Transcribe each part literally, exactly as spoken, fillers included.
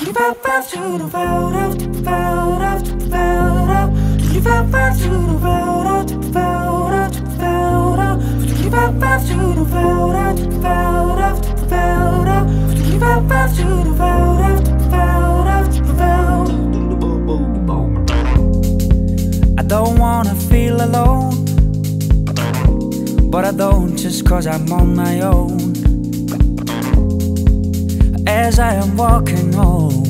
I don't wanna feel alone, but I don't just cause I'm on my own. As I am walking home,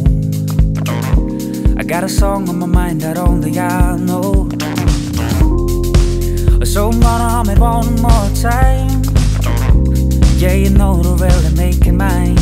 I got a song on my mind that only I know. So I'm gonna hum it one more time. Yeah, you know the rhythm, make it mine.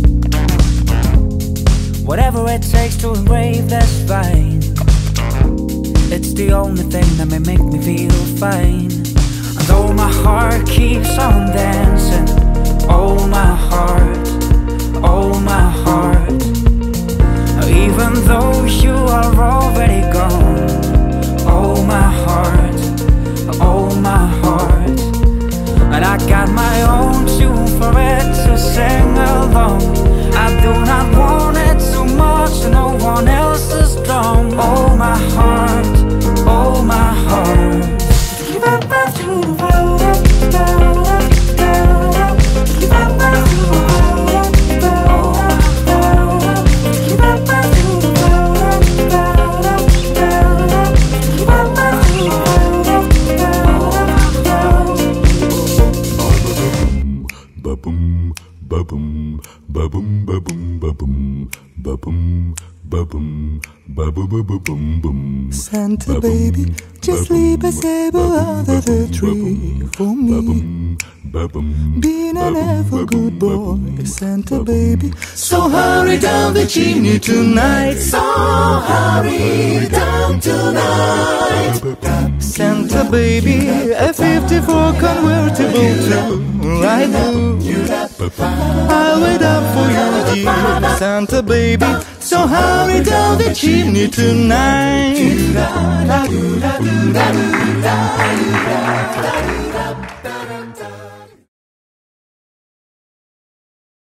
Whatever it takes to engrave, that's fine. It's the only thing that may make me feel fine. Though my heart keeps on dancing, oh my heart, oh my heart. Even though you are already gone, oh my heart, oh my heart. And I got my own tune for it to sing along. I do not want it too much, no one else's drum. Oh my heart, oh my heart. Ba-boom, ba-boom, ba-boom, ba-boom, ba-boom, ba-boom, ba-boom, ba-boom, boom. Santa baby, just leave a table under the tree for me. Being an ever good boy, Santa baby. So hurry down the chimney tonight. So hurry down tonight. Santa baby, a fifty-four convertible to light blue. I'll wait up for you, dear Santa baby. So hurry down the chimney tonight.